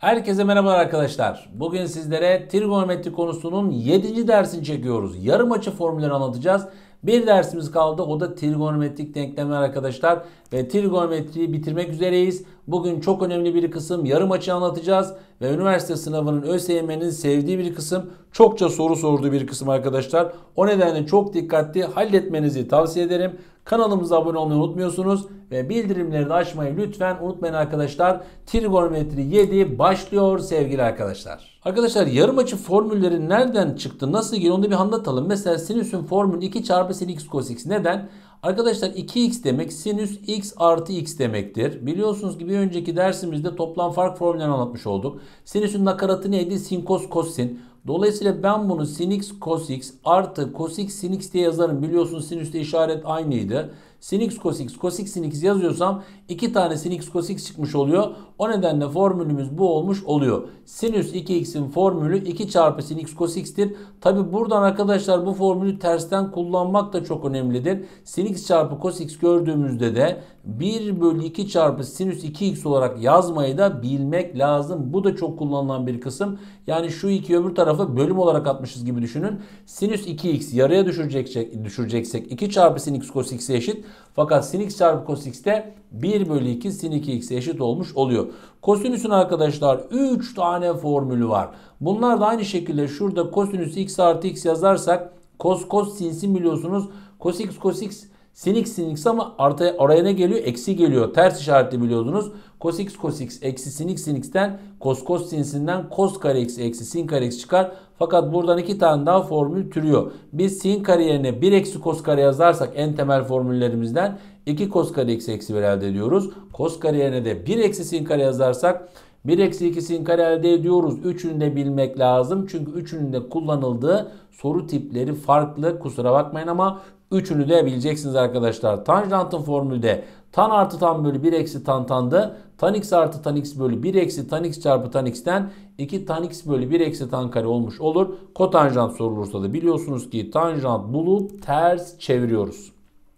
Herkese merhabalar arkadaşlar. Bugün sizlere trigonometri konusunun 7. dersini çekiyoruz. Yarım açı formülleri anlatacağız. Bir dersimiz kaldı. O da trigonometrik denklemler arkadaşlar. Ve trigonometriyi bitirmek üzereyiz. Bugün çok önemli bir kısım yarım açı anlatacağız. Ve üniversite sınavının ÖSYM'nin sevdiği bir kısım. Çokça soru sorduğu bir kısım arkadaşlar. O nedenle çok dikkatli halletmenizi tavsiye ederim. Kanalımıza abone olmayı unutmuyorsunuz. Ve bildirimleri de açmayı lütfen unutmayın arkadaşlar. Trigonometri 7 başlıyor sevgili arkadaşlar. Arkadaşlar yarım açı formülleri nereden çıktı? Nasıl geliyor? Onu da bir anlatalım. Mesela sinüsün formülü 2 çarpı sin x cos x. Neden? Arkadaşlar 2x demek sinüs x artı x demektir. Biliyorsunuz ki bir önceki dersimizde toplam fark formüllerini anlatmış olduk. Sinüsün nakaratı neydi? Sin cos cos sin. Dolayısıyla ben bunu sin x cos x artı cos x sin x diye yazarım. Biliyorsunuz sinüste işaret aynıydı. Sin x cos x cos x sin x yazıyorsam 2 tane sin x cos x çıkmış oluyor. O nedenle formülümüz bu olmuş oluyor. Sinüs 2x'in formülü 2 çarpı sin x cos x'tir. Tabi buradan arkadaşlar bu formülü tersten kullanmak da çok önemlidir. Sin x çarpı cos x gördüğümüzde de 1 bölü 2 çarpı sinüs 2x olarak yazmayı da bilmek lazım. Bu da çok kullanılan bir kısım. Yani şu 2 öbür tarafa bölüm olarak atmışız gibi düşünün. Sinüs 2x yarıya düşüreceksek 2 çarpı sin x cos x'e eşit. Fakat sin x çarpı cos x de 1 bölü 2 sin 2x'e eşit olmuş oluyor. Kosinüsün arkadaşlar 3 tane formülü var. Bunlar da aynı şekilde şurada kosinüs x artı x yazarsak cos sin biliyorsunuz. Cos x sin x ama oraya ne geliyor? Eksi geliyor. Ters işaretli biliyorsunuz. Cos x eksi sin x'ten cos sinsinden cos kare x eksi sin kare x çıkar. Fakat buradan 2 tane daha formül türüyor. Biz sin kare yerine 1 eksi cos kare yazarsak en temel formüllerimizden 2 cos kare x eksi 1 elde ediyoruz. Cos kare yerine de 1 eksi sin kare yazarsak 1 eksi 2 sin kare elde ediyoruz. Üçünü de bilmek lazım. Çünkü üçünün de kullanıldığı soru tipleri farklı. Kusura bakmayın ama üçünü de bileceksiniz arkadaşlar. Tanjantın formülü de tan artı tan bölü 1 eksi tan tandı. Tan x artı tan x bölü 1 eksi tan x çarpı tan x'ten 2 tan x bölü 1 eksi tan kare olmuş olur. Kotanjant sorulursa da biliyorsunuz ki tanjant bulup ters çeviriyoruz.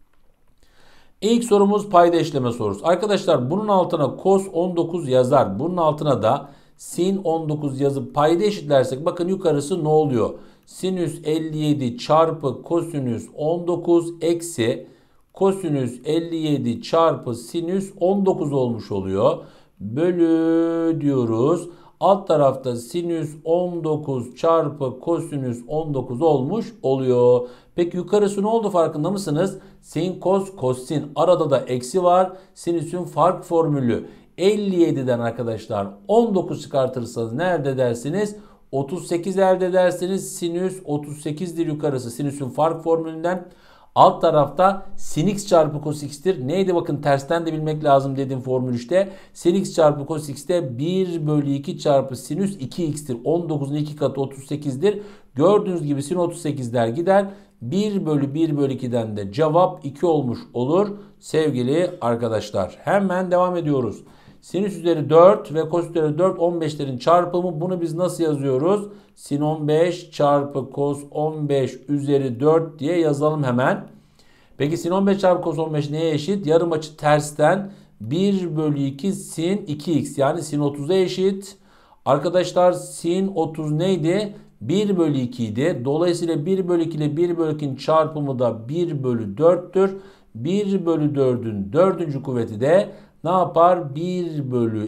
İlk sorumuz payda eşleme sorusu. Arkadaşlar bunun altına cos 19 yazar. Bunun altına da sin 19 yazıp payda eşitlersek bakın yukarısı ne oluyor? Sinüs 57 çarpı kosinüs 19 eksi kosinüs 57 çarpı sinüs 19 olmuş oluyor. Bölü diyoruz. Alt tarafta sinüs 19 çarpı kosinüs 19 olmuş oluyor. Peki yukarısı ne oldu farkında mısınız? Sin cos cos sin. Arada da eksi var. Sinüsün fark formülü. 57'den arkadaşlar 19 çıkartırsanız ne elde edersiniz? 38 elde edersiniz. Sinüs 38'dir yukarısı sinüsün fark formülünden. Alt tarafta sin x çarpı cos x'tir. Neydi bakın tersten de bilmek lazım dediğim formül işte. Sin x çarpı cos x de 1 bölü 2 çarpı sinüs 2x'tir. 19'un 2 katı 38'dir. Gördüğünüz gibi sin 38'ler gider. 1 bölü 1 bölü 2'den de cevap 2 olmuş olur sevgili arkadaşlar. Hemen devam ediyoruz. Sinüs üzeri 4 ve cos üzeri 4 15'lerin çarpımı. Bunu biz nasıl yazıyoruz? Sin 15 çarpı cos 15 üzeri 4 diye yazalım hemen. Peki sin 15 çarpı cos 15 neye eşit? Yarım açı tersten 1 bölü 2 sin 2x yani sin 30'a eşit. Arkadaşlar sin 30 neydi? 1 bölü 2 idi. Dolayısıyla 1 bölü 2 ile 1 bölü 2'nin çarpımı da 1 bölü 4'tür. 1 bölü 4'ün 4. kuvveti de ne yapar? 1 bölü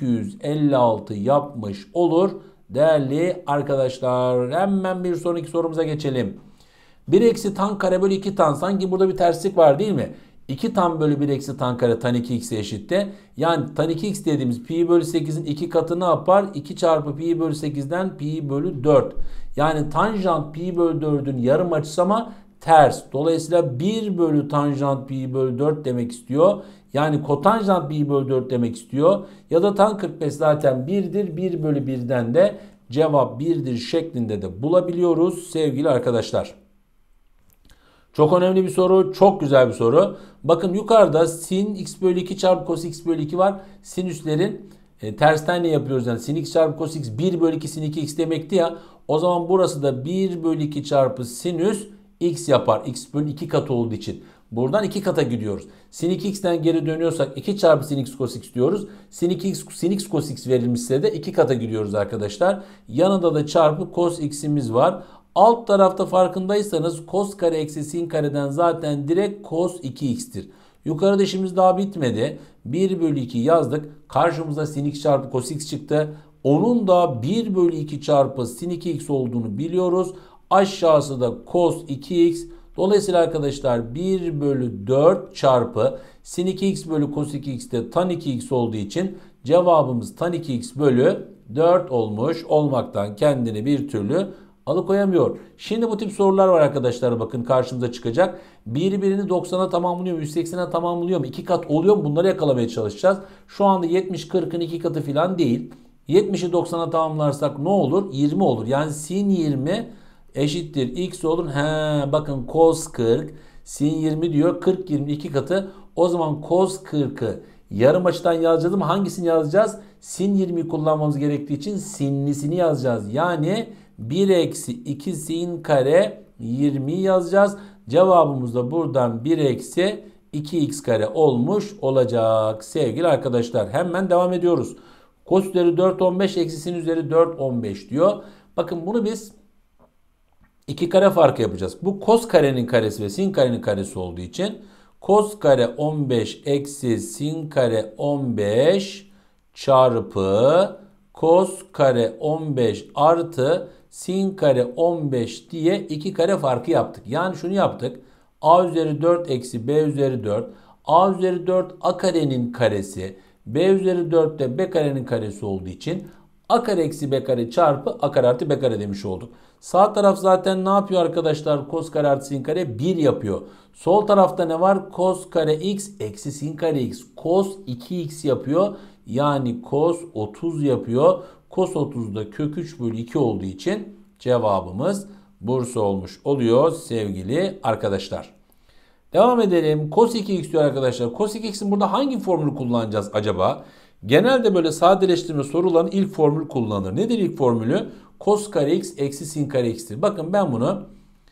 256 yapmış olur. Değerli arkadaşlar hemen bir sonraki sorumuza geçelim. 1 eksi tan kare bölü 2 tan. Sanki burada bir terslik var değil mi? 2 tan bölü 1 eksi tan kare tan 2x'e eşitti. Yani tan 2x dediğimiz pi bölü 8'in 2 katı ne yapar? 2 çarpı pi bölü 8'den pi bölü 4. Yani tanjant pi bölü 4'ün yarım açısı ama ters. Dolayısıyla 1 bölü tanjant pi bölü 4 demek istiyor. Yani kotanjant pi bölü 4 demek istiyor. Ya da tan 45 zaten 1'dir. 1 bölü 1'den de cevap 1'dir şeklinde de bulabiliyoruz sevgili arkadaşlar. Çok önemli bir soru. Çok güzel bir soru. Bakın yukarıda sin x bölü 2 çarpı cos x bölü 2 var. Sinüslerin tersten ne yapıyoruz? Yani sin x çarpı cos x 1 bölü 2 sin 2x demekti ya. O zaman burası da 1 bölü 2 çarpı sinüs x yapar. X bölü 2 katı olduğu için. Buradan 2 kata gidiyoruz. Sin 2x'ten geri dönüyorsak 2 çarpı sin x cos x diyoruz. Sin 2x sin x cos x verilmişse de 2 kata gidiyoruz arkadaşlar. Yanında da çarpı cos x'imiz var. Alt tarafta farkındaysanız cos kare eksi sin kareden zaten direkt cos 2x'tir. Yukarıda işimiz daha bitmedi. 1 bölü 2 yazdık. Karşımıza sin x çarpı cos x çıktı. Onun da 1 bölü 2 çarpı sin 2x olduğunu biliyoruz. Aşağısı da cos 2x. Dolayısıyla arkadaşlar 1 bölü 4 çarpı sin 2x bölü cos 2x de tan 2x olduğu için cevabımız tan 2x bölü 4 olmuş olmaktan kendini bir türlü alıkoyamıyor. Şimdi bu tip sorular var arkadaşlar, bakın karşımıza çıkacak. Birini 90'a tamamlıyor mu? 180'e tamamlıyor mu? 2 kat oluyor mu? Bunları yakalamaya çalışacağız. Şu anda 70-40'ın 2 katı falan değil. 70'i 90'a tamamlarsak ne olur? 20 olur. Yani sin 20 eşittir x olur. Bakın cos 40 sin 20 diyor. 40 20 2 katı. O zaman cos 40'ı yarım açıdan yazacağız ama hangisini yazacağız? Sin 20'yi kullanmamız gerektiği için sinlisini yazacağız. Yani 1 eksi 2 sin kare 20 yazacağız. Cevabımız da buradan 1 eksi 2x kare olmuş olacak sevgili arkadaşlar. Hemen devam ediyoruz. Cos üzeri 4 15 eksi sin üzeri 4 15 diyor. Bakın bunu biz 2 kare farkı yapacağız. Bu cos karenin karesi ve sin karenin karesi olduğu için cos kare 15 eksi sin kare 15 çarpı cos kare 15 artı sin kare 15 diye 2 kare farkı yaptık. Yani şunu yaptık. A üzeri 4 eksi B üzeri 4. A üzeri 4 A karenin karesi. B üzeri 4 de B karenin karesi olduğu için A kare eksi B kare çarpı A kare artı B kare demiş olduk. Sağ taraf zaten ne yapıyor arkadaşlar? Cos kare artı sin kare 1 yapıyor. Sol tarafta ne var? Cos kare x eksi sin kare x. Cos 2x yapıyor. Yani cos 30 yapıyor. Cos 30 da kök 3 bölü 2 olduğu için cevabımız Bursa olmuş oluyor sevgili arkadaşlar. Devam edelim. Cos 2x diyor arkadaşlar. Cos 2x'in burada hangi formülü kullanacağız acaba? Genelde böyle sadeleştirme soruların ilk formül kullanılır. Nedir ilk formülü? Cos kare x eksi sin kare x'tir. Bakın ben bunu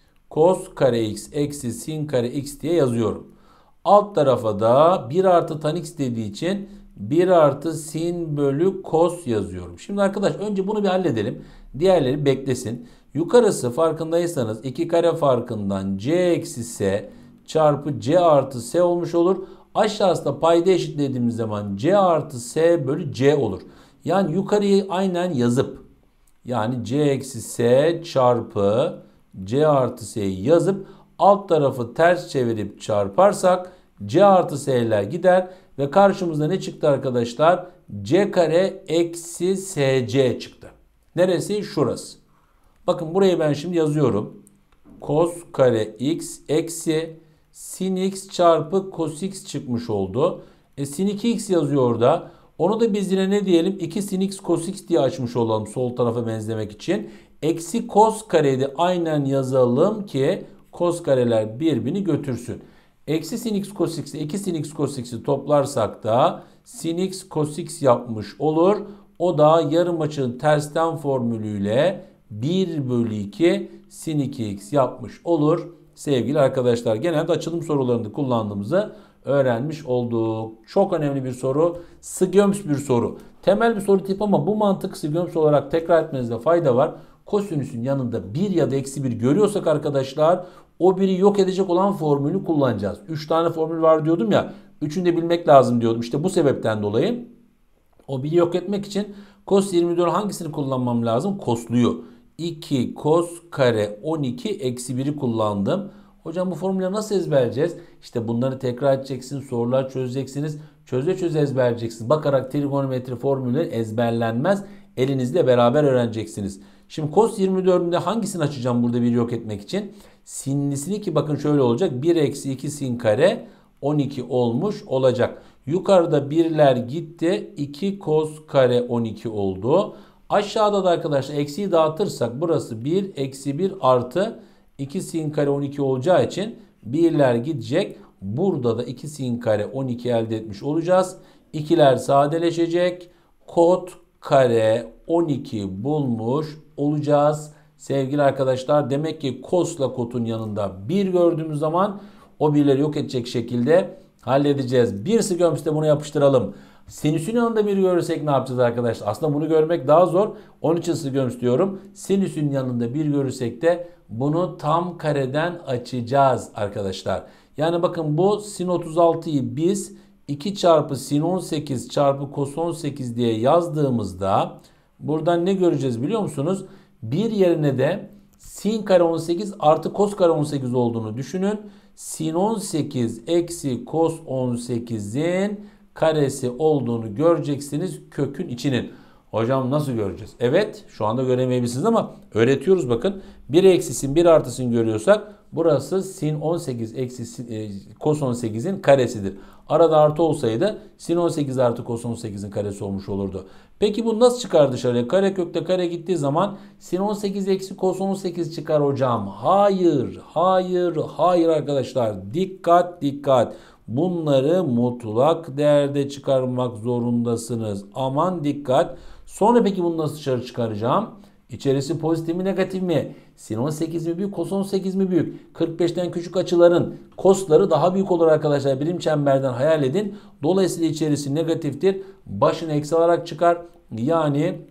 cos kare x eksi sin kare x diye yazıyorum. Alt tarafa da 1 artı tan x dediği için 1 artı sin bölü cos yazıyorum. Şimdi arkadaş önce bunu bir halledelim. Diğerleri beklesin. Yukarısı farkındaysanız 2 kare farkından c eksi s çarpı c artı s olmuş olur. Aşağısı da payda eşitlediğimiz zaman c artı s bölü c olur. Yani yukarıyı aynen yazıp yani c eksi s çarpı c artı s'yi yazıp alt tarafı ters çevirip çarparsak c artı s'ler gider ve karşımızda ne çıktı arkadaşlar? C kare eksi sc çıktı. Neresi? Şurası. Bakın burayı ben şimdi yazıyorum. Cos kare x eksi sin x çarpı cos x çıkmış oldu. Sin 2x yazıyor orada. Onu da biz yine ne diyelim? 2 sin x cos x diye açmış olalım sol tarafa benzemek için. Eksi cos kareyi de aynen yazalım ki cos kareler birbirini götürsün. Eksi sin x cos x ile 2 sin x cos x'i toplarsak da sin x cos x yapmış olur. O da yarım açının tersten formülüyle 1 bölü 2 sin 2x yapmış olur. Sevgili arkadaşlar, genelde açılım sorularında kullandığımızı öğrenmiş olduk. Çok önemli bir soru. Sıgöms bir soru. Temel bir soru tip ama bu mantık sıgöms olarak tekrar etmenizde fayda var. Kosinüsün yanında 1 ya da eksi 1 görüyorsak arkadaşlar o 1'i yok edecek olan formülü kullanacağız. 3 tane formül var diyordum ya. 3'ünü de bilmek lazım diyordum. İşte bu sebepten dolayı o 1'i yok etmek için cos 24 hangisini kullanmam lazım? Cos'luyu. 2 cos kare 12 eksi 1'i kullandım. Hocam bu formülleri nasıl ezberleyeceğiz? İşte bunları tekrar edeceksiniz. Sorular çözeceksiniz. Çöze çöze ezberleyeceksiniz. Bakarak trigonometri formülleri ezberlenmez. Elinizle beraber öğreneceksiniz. Şimdi cos 24'ünde hangisini açacağım burada bir yok etmek için? Sinlisini ki bakın şöyle olacak. 1 eksi 2 sin kare 12 olmuş olacak. Yukarıda birler gitti. 2 cos kare 12 oldu. Aşağıda da arkadaşlar eksiyi dağıtırsak burası 1 eksi 1 artı 2 sin kare 12 olacağı için birler gidecek. Burada da 2 sin kare 12 elde etmiş olacağız. İkiler sadeleşecek. Kot kare 12 bulmuş olacağız. Sevgili arkadaşlar, demek ki cos'la kotun yanında 1 gördüğümüz zaman o birleri yok edecek şekilde halledeceğiz. Bir sıkıntı bunu yapıştıralım. Sinüsün yanında bir görürsek ne yapacağız arkadaşlar? Aslında bunu görmek daha zor. Onun için sıkıntı diyorum. Sinüsün yanında bir görürsek de bunu tam kareden açacağız arkadaşlar. Yani bakın bu sin 36'yı biz 2 çarpı sin 18 çarpı kos 18 diye yazdığımızda buradan ne göreceğiz biliyor musunuz? Bir yerine de sin kare 18 artı kos kare 18 olduğunu düşünün. Sin 18 eksi kos 18'in karesi olduğunu göreceksiniz kökün içinin. Hocam nasıl göreceğiz? Evet, şu anda göremeyebilirsiniz ama öğretiyoruz bakın. 1 eksisin 1 artısını görüyorsak burası sin 18 eksi kos 18'in karesidir. Arada artı olsaydı sin 18 artı kos 18'in karesi olmuş olurdu. Peki bu nasıl çıkar dışarıya? Karekökte kare gittiği zaman sin 18 eksi kos 18 çıkar hocam. Hayır, hayır, hayır arkadaşlar. Dikkat, dikkat. Bunları mutlak değerde çıkarmak zorundasınız. Aman dikkat. Sonra peki bunu nasıl dışarı çıkaracağım? İçerisi pozitif mi negatif mi? Sin 18 mi büyük, kos 18 mi büyük? 45'ten küçük açıların kosları daha büyük olur arkadaşlar. Birim çemberden hayal edin. Dolayısıyla içerisi negatiftir. Başını eksi alarak çıkar. Yani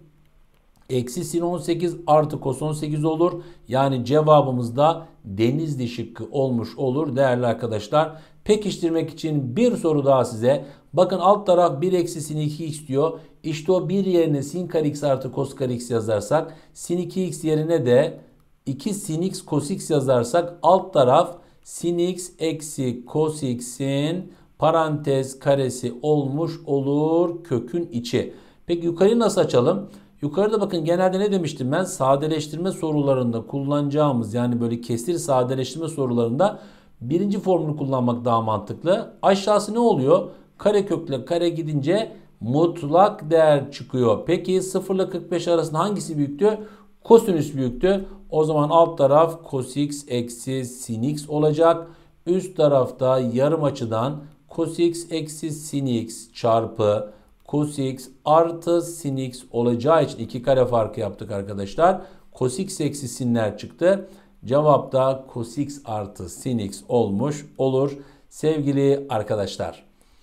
eksi sin 18 artı kos 18 olur. Yani cevabımız da Denizli şıkkı olmuş olur değerli arkadaşlar. Pekiştirmek için bir soru daha size. Bakın alt taraf 1 eksi sin 2x diyor. İşte o bir yerine sin kare x artı kos kare x yazarsak sin 2x yerine de 2 sin x cos x yazarsak alt taraf sin x eksi cos x'in parantez karesi olmuş olur kökün içi. Peki yukarıyı nasıl açalım? Yukarıda bakın genelde ne demiştim ben? Sadeleştirme sorularında kullanacağımız yani böyle kesir sadeleştirme sorularında birinci formülü kullanmak daha mantıklı. Aşağısı ne oluyor? Karekökle kare gidince mutlak değer çıkıyor. Peki 0 ile 45 arasında hangisi büyüktü? Kosinüs büyüktü. O zaman alt taraf cos x eksi sin x olacak. Üst tarafta yarım açıdan cos x eksi sin x çarpı cos x artı sin x olacağı için iki kare farkı yaptık arkadaşlar. Cos x eksi sinler çıktı. Cevap da cos x artı sin x olmuş olur sevgili arkadaşlar.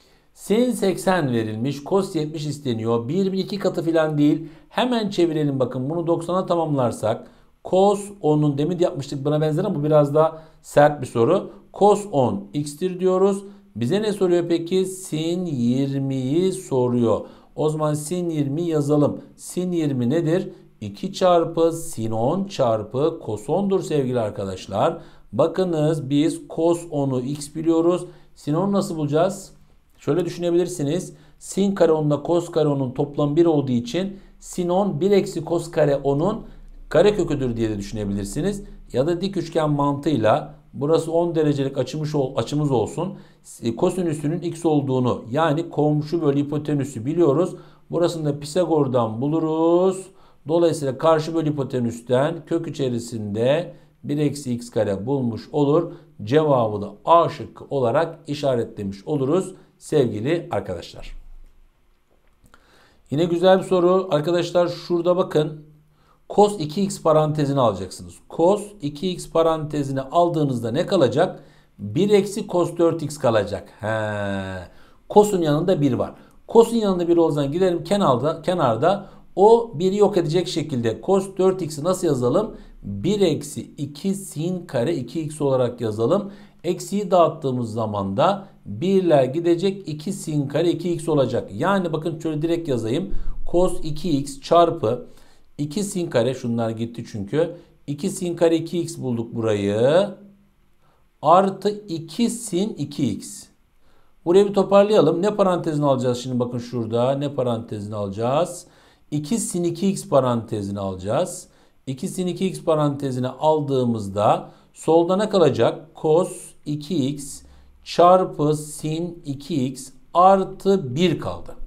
Sin 80 verilmiş, cos 70 isteniyor. 1/2 katı falan değil. Hemen çevirelim bakın. Bunu 90'a tamamlarsak cos 10'un demin yapmıştık buna benzer ama bu biraz daha sert bir soru. Cos 10 x'tir diyoruz. Bize ne soruyor peki? Sin 20'yi soruyor. O zaman sin 20 yazalım. Sin 20 nedir? 2 çarpı sin 10 çarpı cos 10'dur sevgili arkadaşlar. Bakınız biz cos 10'u x biliyoruz. Sin 10'u nasıl bulacağız? Şöyle düşünebilirsiniz. Sin kare 10'da cos kare 10'un toplam 1 olduğu için sin 10 1 eksi cos kare 10'un kareköküdür diye de düşünebilirsiniz. Ya da dik üçgen mantığıyla burası 10 derecelik açımız olsun. Kosinüsünün x olduğunu yani komşu bölü hipotenüsü biliyoruz. Burasını da Pisagor'dan buluruz. Dolayısıyla karşı bölü hipotenüsten kök içerisinde 1 eksi x kare bulmuş olur. Cevabı da A şıkkı olarak işaretlemiş oluruz sevgili arkadaşlar. Yine güzel bir soru. Arkadaşlar şurada bakın. Cos 2x parantezini alacaksınız. Cos 2x parantezini aldığınızda ne kalacak? 1 eksi cos 4x kalacak. Cos'un yanında 1 var. Cos'un yanında 1 olacağından gidelim kenarda o 1'i yok edecek şekilde cos 4x'i nasıl yazalım? 1 eksi 2 sin kare 2x olarak yazalım. Eksiyi dağıttığımız zaman da 1'ler gidecek 2 sin kare 2x olacak. Yani bakın şöyle direkt yazayım. Cos 2x çarpı 2 sin kare şunlar gitti çünkü. 2 sin kare 2x bulduk burayı. Artı 2 sin 2x. Burayı bir toparlayalım. Ne parantezini alacağız şimdi bakın şurada. Ne parantezini alacağız? 2 sin 2x parantezini alacağız. 2 sin 2x parantezini aldığımızda solda ne kalacak? Cos 2x çarpı sin 2x artı 1 kaldı.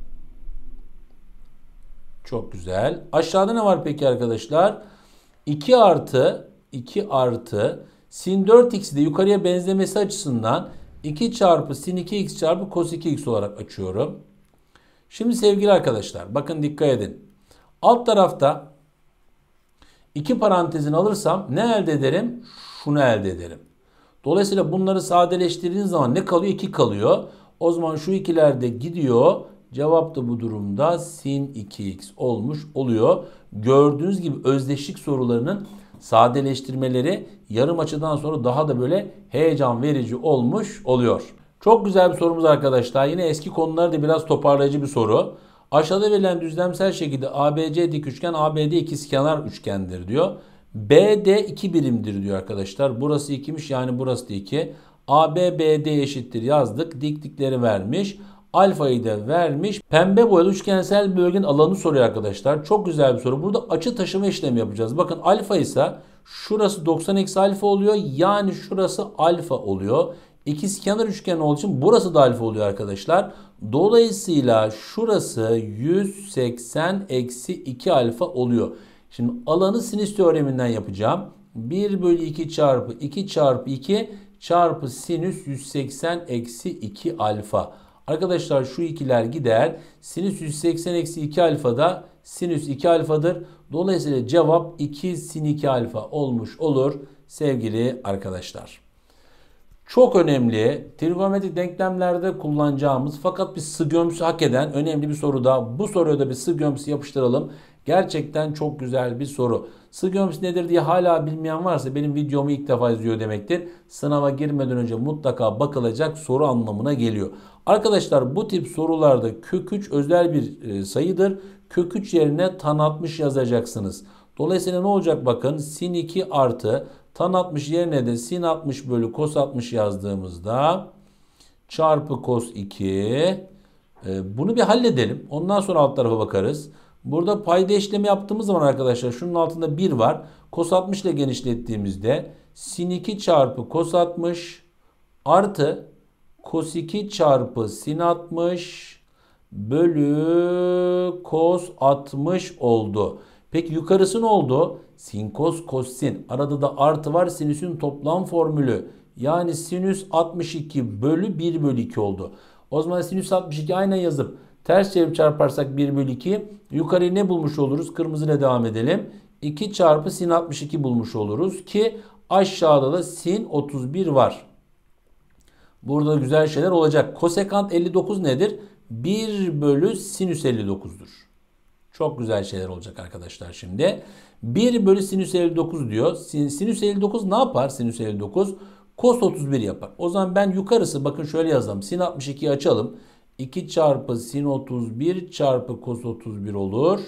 Çok güzel. Aşağıda ne var peki arkadaşlar? 2 artı sin 4x'i de yukarıya benzemesi açısından 2 çarpı sin 2x çarpı cos 2x olarak açıyorum. Şimdi sevgili arkadaşlar bakın dikkat edin. Alt tarafta 2 parantezini alırsam ne elde ederim? Şunu elde ederim. Dolayısıyla bunları sadeleştirdiğiniz zaman ne kalıyor? 2 kalıyor. O zaman şu ikiler de gidiyor. Cevap da bu durumda sin 2x olmuş oluyor. Gördüğünüz gibi özdeşlik sorularının sadeleştirmeleri yarım açıdan sonra daha da böyle heyecan verici olmuş oluyor. Çok güzel bir sorumuz arkadaşlar. Yine eski konuları da biraz toparlayıcı bir soru. Aşağıda verilen düzlemsel şekilde ABC dik üçgen ABD ikizkenar üçgendir diyor. BD 2 birimdir diyor arkadaşlar. Burası 2'miş, yani burası da 2. AB BD eşittir yazdık. Diklikleri vermiş. Alfayı da vermiş. Pembe boyalı üçgensel bölgenin alanını soruyor arkadaşlar. Çok güzel bir soru. Burada açı taşıma işlemi yapacağız. Bakın alfa ise şurası 90 eksi alfa oluyor. Yani şurası alfa oluyor. İkizkenar üçgen olduğu için burası da alfa oluyor arkadaşlar. Dolayısıyla şurası 180 eksi 2 alfa oluyor. Şimdi alanı sinüs teoreminden yapacağım. 1 bölü 2 çarpı 2 çarpı 2 çarpı sinüs 180 eksi 2 alfa. Arkadaşlar şu ikiler gider. Sinüs 180 eksi 2 alfa da sinüs 2 alfadır. Dolayısıyla cevap 2 sin 2 alfa olmuş olur sevgili arkadaşlar. Çok önemli, trigonometrik denklemlerde kullanacağımız fakat bir sıgömsü hak eden önemli bir soru da. Bu soruya da bir sıgömsü yapıştıralım. Gerçekten çok güzel bir soru. Sıgömsü nedir diye hala bilmeyen varsa benim videomu ilk defa izliyor demektir. Sınava girmeden önce mutlaka bakılacak soru anlamına geliyor. Arkadaşlar bu tip sorularda kök 3 özel bir sayıdır. Kök 3 yerine tan 60 yazacaksınız. Dolayısıyla ne olacak bakın, sin 2 artı tan 60 yerine de sin 60 bölü kos 60 yazdığımızda çarpı kos 2. Bunu bir halledelim. Ondan sonra alt tarafa bakarız. Burada payda işlemi yaptığımız zaman arkadaşlar şunun altında 1 var. Kos 60 ile genişlettiğimizde sin 2 çarpı kos 60 artı kos 2 çarpı sin 60 bölü kos 60 oldu. Peki yukarısı ne oldu? Sin kos kos sin. Arada da artı var, sinüsün toplam formülü. Yani sinüs 62 bölü 1 bölü 2 oldu. O zaman sinüs 62 aynen yazıp ters çevirip çarparsak 1 bölü 2. Yukarıyı ne bulmuş oluruz? Kırmızıyla devam edelim. 2 çarpı sin 62 bulmuş oluruz ki aşağıda da sin 31 var. Burada güzel şeyler olacak. Kosekant 59 nedir? 1 bölü sinüs 59'dur. Çok güzel şeyler olacak arkadaşlar şimdi. 1 bölü sinüs 59 diyor. Sinüs 59 ne yapar? Sinüs 59 kos 31 yapar. O zaman ben yukarısı bakın şöyle yazalım. Sin 62'yi açalım. 2 çarpı sin 31 çarpı kos 31 olur.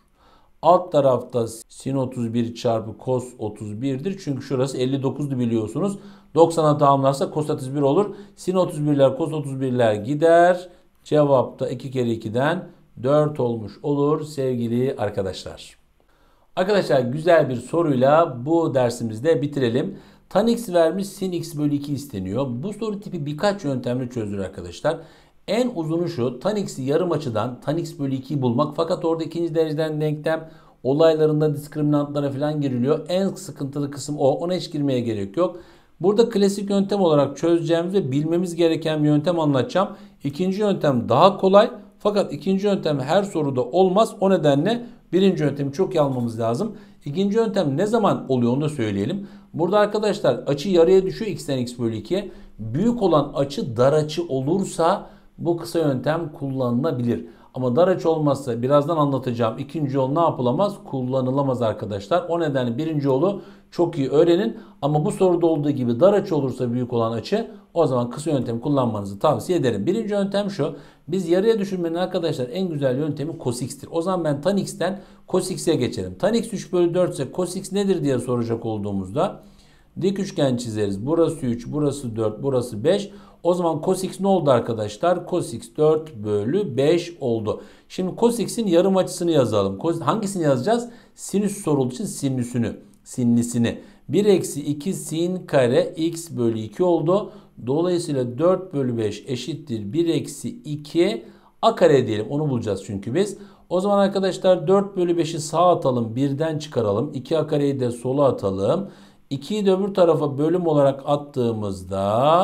Alt tarafta sin 31 çarpı kos 31'dir. Çünkü şurası 59'du biliyorsunuz. 90'a tamamlarsa kos 31 olur. Sin 31'ler kos 31'ler gider. Cevap da 2 kere 2'den 4 olmuş olur sevgili arkadaşlar. Arkadaşlar güzel bir soruyla bu dersimizde bitirelim. Tan x vermiş, sin x bölü 2 isteniyor. Bu soru tipi birkaç yöntemle çözülür arkadaşlar. En uzunu şu, tan x'i yarım açıdan tan x bölü 2'yi bulmak. Fakat orada ikinci dereceden denklem olaylarında diskriminantlara falan giriliyor. En sıkıntılı kısım o. Ona hiç girmeye gerek yok. Burada klasik yöntem olarak çözeceğimiz ve bilmemiz gereken bir yöntem anlatacağım. İkinci yöntem daha kolay. Fakat ikinci yöntem her soruda olmaz. O nedenle birinci yöntemi çok iyi almamız lazım. İkinci yöntem ne zaman oluyor onu da söyleyelim. Burada arkadaşlar açı yarıya düşüyor x'ten x bölü 2. Büyük olan açı dar açı olursa bu kısa yöntem kullanılabilir. Ama dar açı olmazsa birazdan anlatacağım ikinci yol ne yapılamaz? Kullanılamaz arkadaşlar. O nedenle birinci yolu çok iyi öğrenin. Ama bu soruda olduğu gibi dar açı olursa büyük olan açı, o zaman kısa yöntemi kullanmanızı tavsiye ederim. Birinci yöntem şu. Biz yarıya düşürmenin arkadaşlar en güzel yöntemi cos x'tir. O zaman ben tan x'ten cos x'e geçelim. Tan x 3 bölü 4 ise cos x nedir diye soracak olduğumuzda dik üçgen çizeriz. Burası 3, burası 4, burası 5. O zaman cos x ne oldu arkadaşlar? Cos x 4 bölü 5 oldu. Şimdi cos x'in yarım açısını yazalım. Hangisini yazacağız? Sinüs sorulduğu için sinüsünü, sinlisini. 1 eksi 2 sin kare x bölü 2 oldu. Dolayısıyla 4 bölü 5 eşittir 1 eksi 2 a kare diyelim. Onu bulacağız çünkü biz. O zaman arkadaşlar 4 bölü 5'i sağa atalım. 1'den çıkaralım. 2 a kareyi de sola atalım. 2'yi de öbür tarafa bölüm olarak attığımızda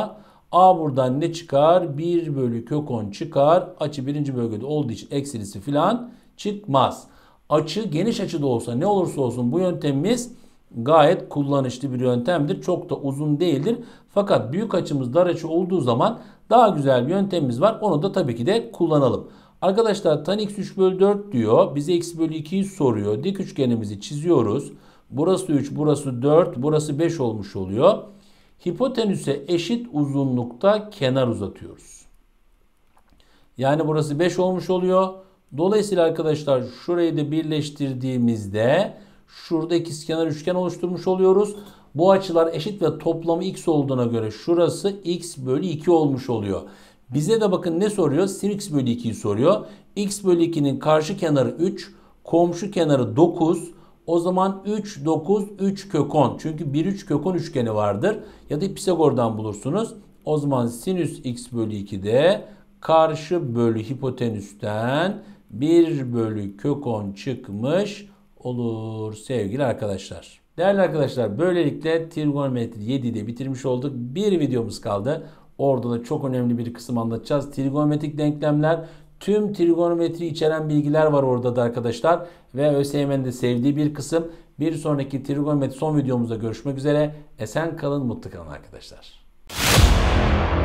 a buradan ne çıkar? 1 bölü kök 10 çıkar. Açı birinci bölgede olduğu için eksilisi falan çıkmaz. Açı geniş açıda olsa ne olursa olsun bu yöntemimiz gayet kullanışlı bir yöntemdir. Çok da uzun değildir. Fakat büyük açımız dar açı olduğu zaman daha güzel bir yöntemimiz var. Onu da tabii ki de kullanalım. Arkadaşlar tan x 3 bölü 4 diyor. Bize x bölü 2'yi soruyor. Dik üçgenimizi çiziyoruz. Burası 3, burası 4, burası 5 olmuş oluyor. Hipotenüse eşit uzunlukta kenar uzatıyoruz. Yani burası 5 olmuş oluyor. Dolayısıyla arkadaşlar şurayı da birleştirdiğimizde şurada ikizkenar üçgen oluşturmuş oluyoruz. Bu açılar eşit ve toplamı x olduğuna göre şurası x bölü 2 olmuş oluyor. Bize de bakın ne soruyor? Sin x bölü 2'yi soruyor. X bölü 2'nin karşı kenarı 3, komşu kenarı 9. O zaman 3, 9, 3 kök 10. Çünkü 1, 3 kök 10 üçgeni vardır. Ya da Pisagor'dan bulursunuz. O zaman sinüs x bölü 2'de karşı bölü hipotenüsten 1 bölü kök 10 çıkmış olur sevgili arkadaşlar. Değerli arkadaşlar, böylelikle trigonometri 7'yi de bitirmiş olduk. Bir videomuz kaldı. Orada da çok önemli bir kısım anlatacağız. Trigonometrik denklemler, tüm trigonometri içeren bilgiler var orada da arkadaşlar. Ve ÖSYM'nin de sevdiği bir kısım. Bir sonraki trigonometri son videomuzda görüşmek üzere. Esen kalın, mutlu kalın arkadaşlar.